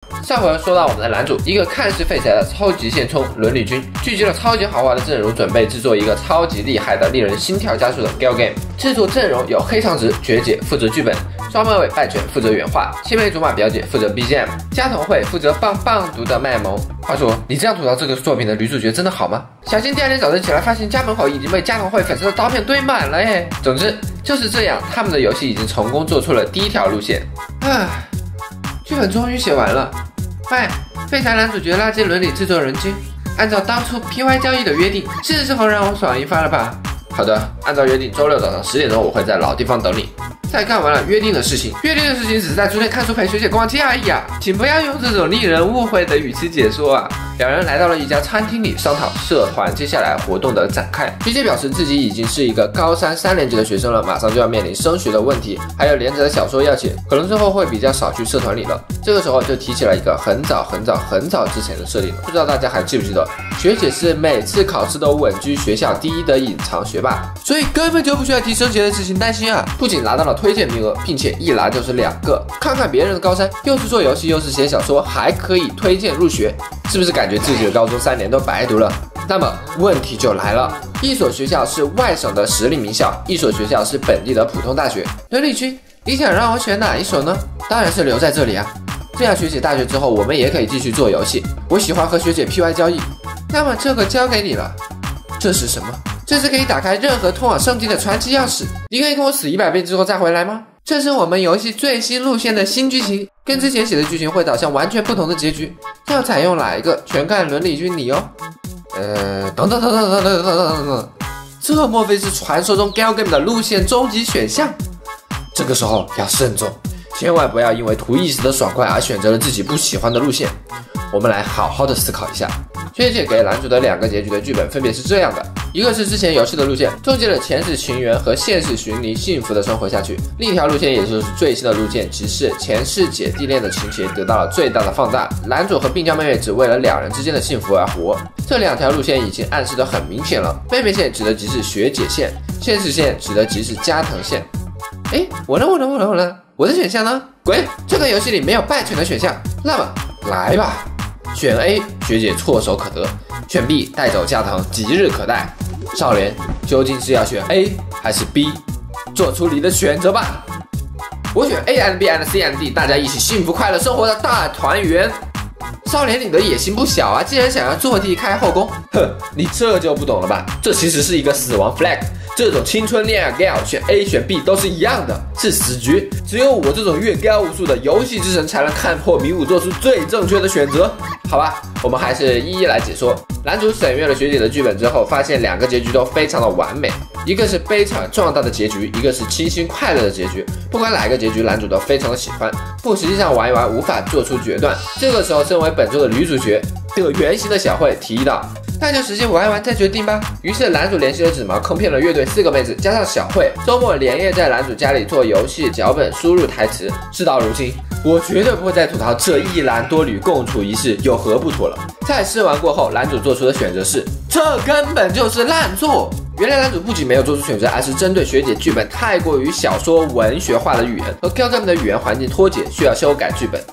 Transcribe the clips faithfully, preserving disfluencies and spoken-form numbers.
上回说到我们的男主，一个看似废柴的超级现充伦理君，聚集了超级豪华的阵容，准备制作一个超级厉害的、令人心跳加速的 Gal Game。制作阵容有黑长直、绝姐负责剧本，双马尾败犬负责原画，青梅竹马表姐负责 B G M， 加藤惠负责棒棒读的卖萌。话说，你这样吐槽这个作品的女主角真的好吗？小新第二天早晨起来，发现家门口已经被加藤惠粉丝的刀片堆满了耶。总之就是这样，他们的游戏已经成功做出了第一条路线。唉，剧本终于写完了。喂，废柴男主角垃圾伦理制作人君，按照当初 P Y 交易的约定，是时候让我爽一发了吧？好的，按照约定，周六早上十点钟我会在老地方等你。在干完了约定的事情，约定的事情只是在昨天看书陪学姐逛街而已啊，请不要用这种令人误会的语气解说啊。两人来到了一家餐厅里商讨社团接下来活动的展开。学姐表示自己已经是一个高三三年级的学生了，马上就要面临升学的问题，还有连载的小说要写，可能之后会比较少去社团里了。这个时候就提起了一个很早很早很早之前的设定了，不知道大家还记不记得，学姐是每次考试都稳居学校第一的隐藏学霸，所以根本就不需要替升学的事情担心啊。不仅拿到了推荐名额，并且一拿就是两个。看看别人的高三，又是做游戏又是写小说，还可以推荐入学，是不是感觉自己的高中三年都白读了？那么问题就来了，一所学校是外省的实力名校，一所学校是本地的普通大学。伦理君，你想让我选哪一所呢？当然是留在这里啊，这样学姐大学之后我们也可以继续做游戏。我喜欢和学姐 P Y 交易。那么这个交给你了。这是什么？这是可以打开任何通往圣境的传奇钥匙。你可以跟我死一百遍之后再回来吗？这是我们游戏最新路线的新剧情，跟之前写的剧情会导向完全不同的结局。要采用哪一个，全看伦理君你哦。呃，等等等等等等等等等，这莫非是传说中 Gal Game 的路线终极选项？这个时候要慎重，千万不要因为图一时的爽快而选择了自己不喜欢的路线。我们来好好的思考一下。学姐给男主的两个结局的剧本分别是这样的，一个是之前游戏的路线，终结了前世情缘和现世寻离，幸福的生活下去；另一条路线也就是最新的路线，即是前世姐弟恋的情节得到了最大的放大，男主和病娇妹妹只为了两人之间的幸福而活。这两条路线已经暗示得很明显了，妹妹线指的即是学姐线，现世线指的即是加藤线。诶，我呢我呢我呢我呢我的选项呢？滚！这个游戏里没有败犬的选项。那么来吧，选 A 学姐唾手可得，选 B 带走加藤即日可待。少年究竟是要选 A 还是 B？ 做出你的选择吧。我选 A and B and C and D， 大家一起幸福快乐生活的大团圆。少年，你的野心不小啊！既然想要坐地开后宫，哼，你这就不懂了吧？这其实是一个死亡 flag。这种青春恋爱 gal 选 A 选 B 都是一样的，是死局。只有我这种阅 gal 无数的游戏之神才能看破迷雾，做出最正确的选择。好吧，我们还是一一来解说。男主审阅了学姐的剧本之后，发现两个结局都非常的完美，一个是悲惨壮大的结局，一个是清新快乐的结局。不管哪一个结局，男主都非常的喜欢，不实际上玩一玩无法做出决断。这个时候，身为本周的女主角的原型的小慧提议道，那就实际玩一玩再决定吧。于是男主联系了纸毛，坑骗了乐队四个妹子，加上小慧，周末连夜在男主家里做游戏脚本、输入台词。事到如今，我绝对不会再吐槽这一男多女共处一室有何不妥了。在试玩过后，男主做出的选择是，这根本就是烂作。原来男主不仅没有做出选择，而是针对学姐剧本太过于小说文学化的语言和 Gal Game 的语言环境脱节，需要修改剧本。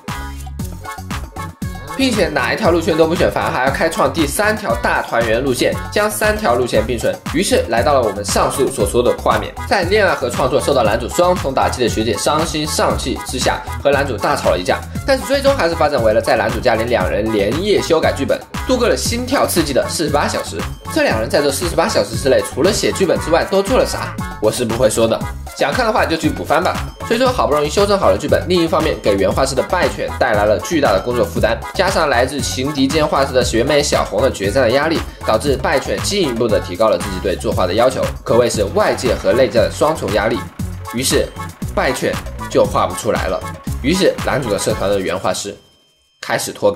并且哪一条路线都不选，反而还要开创第三条大团圆路线，将三条路线并存。于是来到了我们上述所说的画面，在恋爱和创作受到男主双重打击的学姐伤心丧气之下，和男主大吵了一架，但是最终还是发展为了在男主家里两人连夜修改剧本，度过了心跳刺激的四十八小时。这两人在这四十八小时之内，除了写剧本之外，都做了啥？我是不会说的。想看的话就去补番吧。所以说好不容易修正好了剧本，另一方面给原画师的败犬带来了巨大的工作负担，加上来自情敌兼画师的学妹小红的决战的压力，导致败犬进一步的提高了自己对作画的要求，可谓是外界和内在的双重压力。于是败犬就画不出来了。于是男主的社团的原画师开始脱稿了。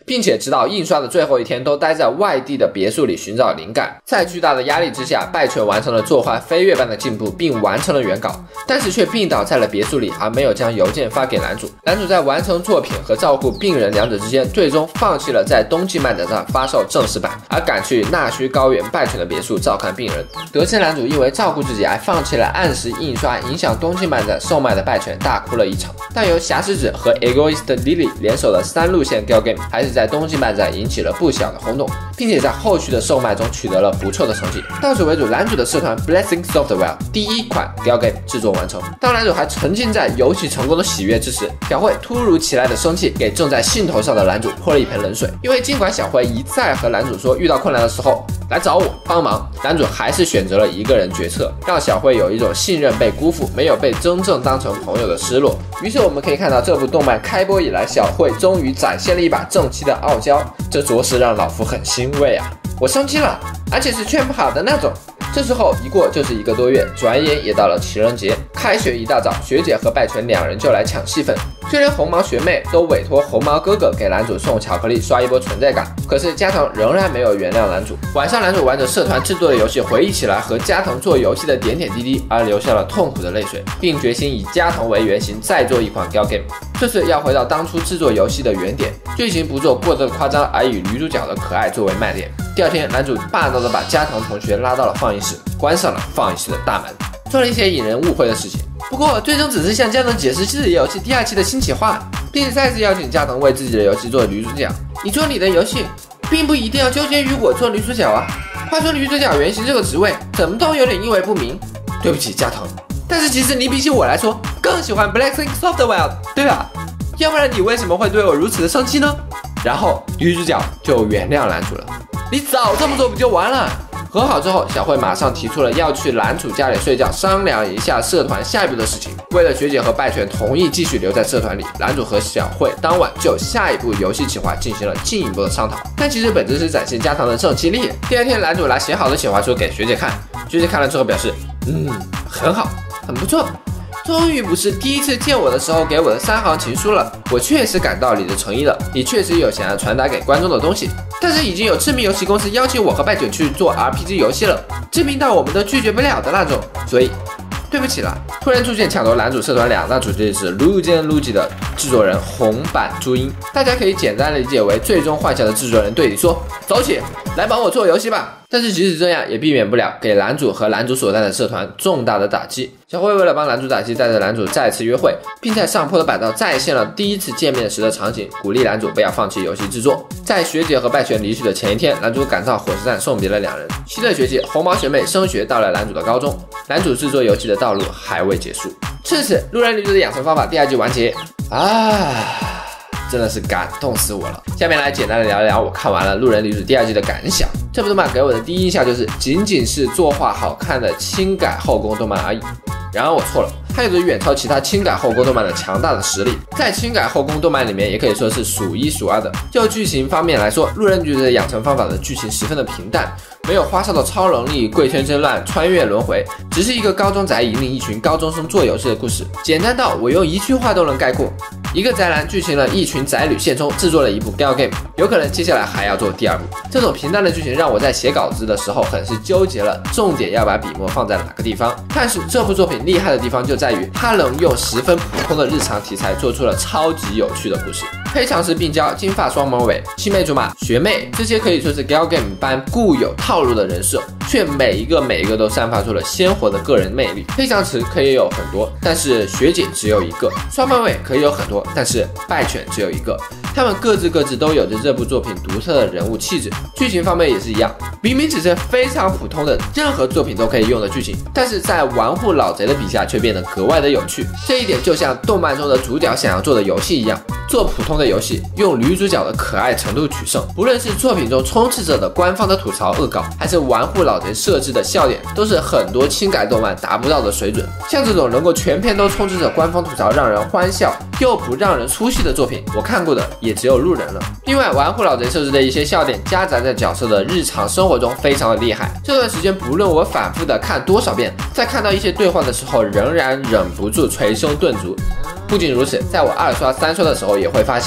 并且直到印刷的最后一天都待在外地的别墅里寻找灵感。在巨大的压力之下，拜权完成了作画飞跃般的进步，并完成了原稿，但是却病倒在了别墅里，而没有将邮件发给男主。男主在完成作品和照顾病人两者之间，最终放弃了在冬季漫展上发售正式版，而赶去纳须高原拜权的别墅照看病人。得知男主因为照顾自己而放弃了按时印刷，影响冬季漫展售卖的拜权，大哭了一场。但由侠石子和 Egoist Lily 联手的三路线 Gal Game 还是在冬季漫展引起了不小的轰动，并且在后续的售卖中取得了不错的成绩。到此为止，男主的社团 Blessing Software 第一款 Gal Game 制作完成。当男主还沉浸在游戏成功的喜悦之时，小慧突如其来的生气给正在兴头上的男主泼了一盆冷水。因为尽管小慧一再和男主说遇到困难的时候来找我帮忙，男主还是选择了一个人决策，让小慧有一种信任被辜负，没有被真正当成朋友的失落。于是我们可以看到，这部动漫开播以来，小慧终于展现了一把正气的傲娇，这着实让老夫很欣慰啊！我生气了，而且是劝不好的那种。这时候一过就是一个多月，转眼也到了情人节。开学一大早，学姐和拜权两人就来抢戏份，就连红毛学妹都委托红毛哥哥给男主送巧克力，刷一波存在感。可是加藤仍然没有原谅男主。晚上，男主玩着社团制作的游戏，回忆起来和加藤做游戏的点点滴滴，而流下了痛苦的泪水，并决心以加藤为原型再做一款 Gal Game。这次要回到当初制作游戏的原点，剧情不做过多的夸张，而以女主角的可爱作为卖点。第二天，男主霸道的把加藤同学拉到了放映室，关上了放映室的大门，做了一些引人误会的事情。不过最终只是向加藤解释自己游戏第二期的新企划，并再次邀请加藤为自己的游戏做女主角。你做你的游戏，并不一定要纠结于我做女主角啊。话说女主角原型这个职位，怎么都有点因为不明。对不起加藤，但是其实你比起我来说更喜欢 Blessing Software， 对吧？要不然你为什么会对我如此的生气呢？然后女主角就原谅男主了。你早这么做不就完了？和好之后，小慧马上提出了要去男主家里睡觉，商量一下社团下一步的事情。为了学姐和拜权同意继续留在社团里，男主和小慧当晚就下一步游戏企划进行了进一步的商讨。但其实本质是展现加藤的正气力。第二天，男主拿写好的企划书给学姐看，学姐看了之后表示，嗯，很好，很不错。终于不是第一次见我的时候给我的三行情书了，我确实感到你的诚意了，你确实有想要传达给观众的东西。但是已经有知名游戏公司邀请我和拜九去做 R P G 游戏了，知名到我们都拒绝不了的那种，所以对不起了。突然出现抢夺男主社团两大主角是 Lugen Luigi 的制作人红坂朱音，大家可以简单的理解为最终幻想的制作人对你说，走起，来帮我做游戏吧。但是即使这样，也避免不了给男主和男主所在的社团重大的打击。小慧为了帮男主打击，带着男主再次约会，并在上坡的板道再现了第一次见面时的场景，鼓励男主不要放弃游戏制作。在学姐和拜权离去的前一天，男主赶到火车站送别了两人。新的学姐红毛学妹升学到了男主的高中，男主制作游戏的道路还未结束。至此，路人女主的养成方法第二季完结啊！真的是感动死我了。下面来简单的聊一聊我看完了《路人女主》第二季的感想。这部动漫给我的第一印象就是仅仅是作画好看的轻改后宫动漫而已。然而我错了，它有着远超其他轻改后宫动漫的强大的实力，在轻改后宫动漫里面也可以说是数一数二的。就剧情方面来说，《路人女主》的养成方法的剧情十分的平淡，没有花哨的超能力、贵圈争乱、穿越轮回，只是一个高中宅引领一群高中生做游戏的故事，简单到我用一句话都能概括：一个宅男剧情了一群宅女现充，制作了一部 Gal Game， 有可能接下来还要做第二部。这种平淡的剧情让我在写稿子的时候很是纠结了，重点要把笔墨放在哪个地方。但是这部作品厉害的地方就在于，它能用十分普通的日常题材做出了超级有趣的故事。黑长直并交、金发双马尾、青梅竹马、学妹，这些可以说是 Gal Game 般固有套路的人设，却每一个每一个都散发出了鲜活的个人魅力。黑长直可以有很多，但是学姐只有一个；双马尾可以有很多，但是拜犬只有一个。他们各自各自都有着这部作品独特的人物气质。剧情方面也是一样，明明只是非常普通的任何作品都可以用的剧情，但是在玩户老贼的笔下却变得格外的有趣。这一点就像动漫中的主角想要做的游戏一样，做普通的游戏，用女主角的可爱程度取胜。不论是作品中充斥着的官方的吐槽恶搞，还是玩户老贼设置的笑点，都是很多轻改动漫达不到的水准。像这种能够全篇都充斥着官方吐槽，让人欢笑又不让人出戏的作品，我看过的也只有路人了。另外，玩户老贼设置的一些笑点夹杂在角色的日常生活中，非常的厉害。这段时间不论我反复的看多少遍，在看到一些对话的时候，仍然忍不住捶胸顿足。不仅如此，在我二刷三刷的时候，也会发现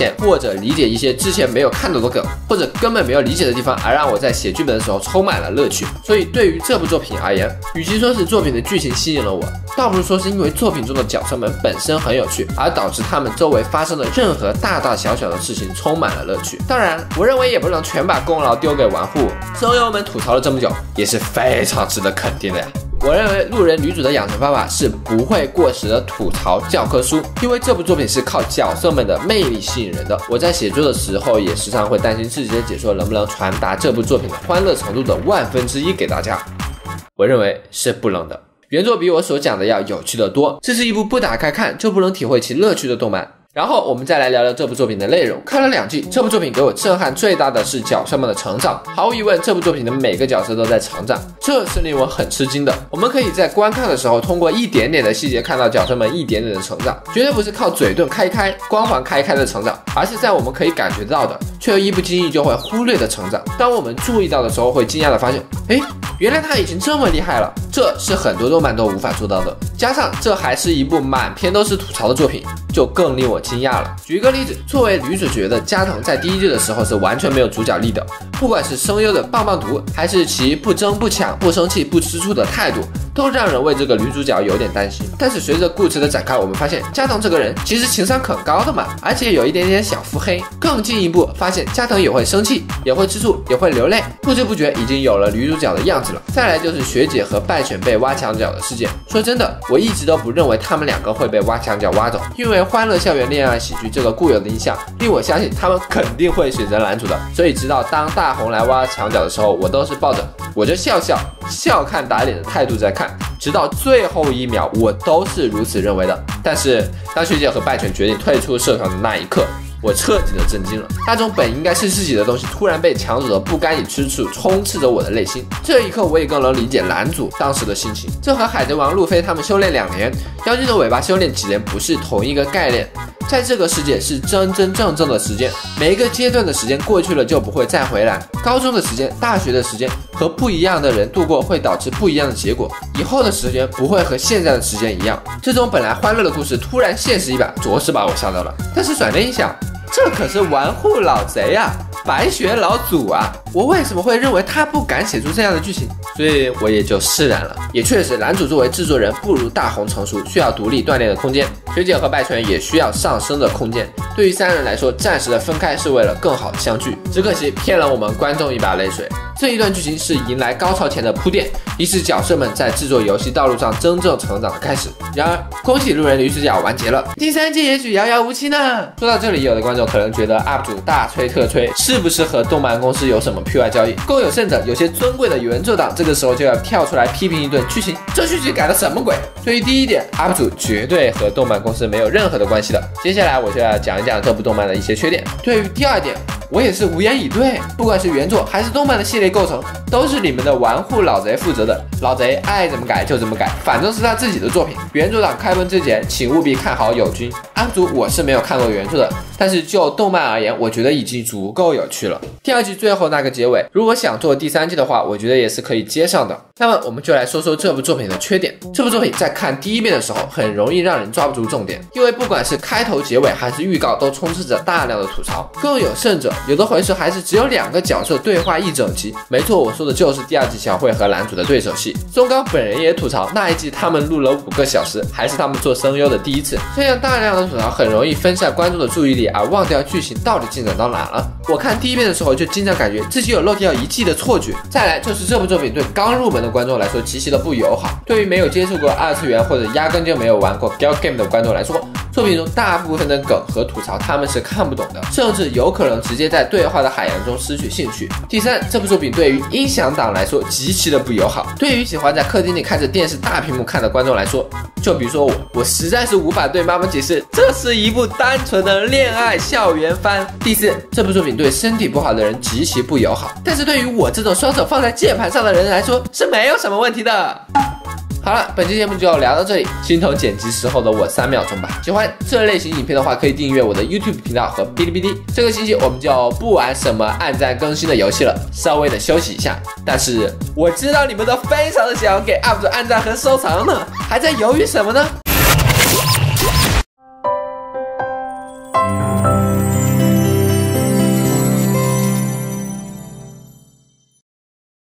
现或者理解一些之前没有看懂的梗，或者根本没有理解的地方，而让我在写剧本的时候充满了乐趣。所以对于这部作品而言，与其说是作品的剧情吸引了我，倒不如说是因为作品中的角色们本身很有趣，而导致他们周围发生的任何大大小小的事情充满了乐趣。当然，我认为也不能全把功劳丢给玩户，声优们吐槽了这么久，也是非常值得肯定的呀。我认为路人女主的养成方法是不会过时的吐槽教科书，因为这部作品是靠角色们的魅力吸引人的。我在写作的时候也时常会担心自己的解说能不能传达这部作品的欢乐程度的万分之一给大家，我认为是不能的。原作比我所讲的要有趣得多，这是一部不打开看就不能体会其乐趣的动漫。然后我们再来聊聊这部作品的内容。看了两季，这部作品给我震撼最大的是角色们的成长。毫无疑问，这部作品的每个角色都在成长，这是令我很吃惊的。我们可以在观看的时候，通过一点点的细节看到角色们一点点的成长，绝对不是靠嘴遁开开、光环开开的成长，而是在我们可以感觉到的，却又一不经意就会忽略的成长。当我们注意到的时候，会惊讶的发现，诶，原来他已经这么厉害了，这是很多动漫都无法做到的。加上这还是一部满篇都是吐槽的作品，就更令我惊讶了。举一个例子，作为女主角的加藤在第一季的时候是完全没有主角力的，不管是声优的棒棒读，还是其不争不抢、不生气、不吃醋的态度，都让人为这个女主角有点担心。但是随着故事的展开，我们发现加藤这个人其实情商很高的嘛，而且有一点点小腹黑。更进一步发现加藤也会生气，也会吃醋，也会流泪，不知不觉已经有了女主角的样子了。再来就是学姐和败犬被挖墙脚的事件。说真的，我一直都不认为他们两个会被挖墙脚挖走，因为欢乐校园恋爱喜剧这个固有的印象令我相信他们肯定会选择男主的。所以直到当大红来挖墙脚的时候，我都是抱着我就笑笑笑看打脸的态度在看，直到最后一秒我都是如此认为的。但是当学姐和败犬决定退出社团的那一刻，我彻底的震惊了，那种本应该是自己的东西突然被抢走的不甘与吃醋充斥着我的内心。这一刻我也更能理解男主当时的心情，这和海贼王路飞他们修炼两年，妖精的尾巴修炼几年不是同一个概念。在这个世界是真真正正的时间，每一个阶段的时间过去了就不会再回来。高中的时间、大学的时间和不一样的人度过会导致不一样的结果，以后的时间不会和现在的时间一样。这种本来欢乐的故事突然现实一把，着实把我吓到了。但是转念一想，这可是玩户老贼啊，白雪老祖啊，我为什么会认为他不敢写出这样的剧情？所以我也就释然了。也确实，男主作为制作人不如大红成熟，需要独立锻炼的空间，学姐和败犬也需要上升的空间。对于三人来说，暂时的分开是为了更好的相聚，只可惜骗了我们观众一把泪水。这一段剧情是迎来高潮前的铺垫，亦是角色们在制作游戏道路上真正成长的开始。然而，恭喜路人女主角完结了，第三季也许遥遥无期呢。说到这里，有的观众可能觉得 U P 主大吹特吹，是不是和动漫公司有什么 P 外交易？更有甚者，有些尊贵的原作党这个时候就要跳出来批评一顿剧情，这剧情改的什么鬼？对于第一点 ，U P 主绝对和动漫公司没有任何的关系的。接下来我就要讲一讲这部动漫的一些缺点。对于第二点，我也是无言以对，不管是原作还是动漫的系列构成，都是你们的玩户老贼负责的。老贼爱怎么改就怎么改，反正是他自己的作品。原作党开喷之前，请务必看好友军。U P 主我是没有看过原作的，但是就动漫而言，我觉得已经足够有趣了。第二季最后那个结尾，如果想做第三季的话，我觉得也是可以接上的。那么我们就来说说这部作品的缺点。这部作品在看第一遍的时候，很容易让人抓不住重点，因为不管是开头、结尾还是预告，都充斥着大量的吐槽。更有甚者，有的回合还是只有两个角色对话一整集。没错，我说的就是第二季小慧和男主的对手戏。松冈本人也吐槽，那一季他们录了五个小时，还是他们做声优的第一次。这样大量的吐槽很容易分散观众的注意力，而忘掉剧情到底进展到哪了。我看第一遍的时候就经常感觉自己有漏掉一季的错觉。再来就是这部作品对刚入门的观众来说极其的不友好，对于没有接触过二次元或者压根就没有玩过 Gal Game 的观众来说，作品中大部分的梗和吐槽他们是看不懂的，甚至有可能直接在对话的海洋中失去兴趣。第三，这部作品对于音响党来说极其的不友好，对于喜欢在客厅里看着电视大屏幕看的观众来说，就比如说我，我实在是无法对妈妈解释这是一部单纯的恋爱校园番。第四，这部作品对身体不好的人极其不友好，但是对于我这种双手放在键盘上的人来说是没有什么问题的。好了，本期节目就聊到这里，心疼剪辑时候的我三秒钟吧。喜欢这类型影片的话，可以订阅我的 YouTube 频道和哔哩哔哩。这个星期我们就不玩什么按赞更新的游戏了，稍微的休息一下。但是我知道你们都非常的想要给 U P 主按赞和收藏呢，还在犹豫什么呢？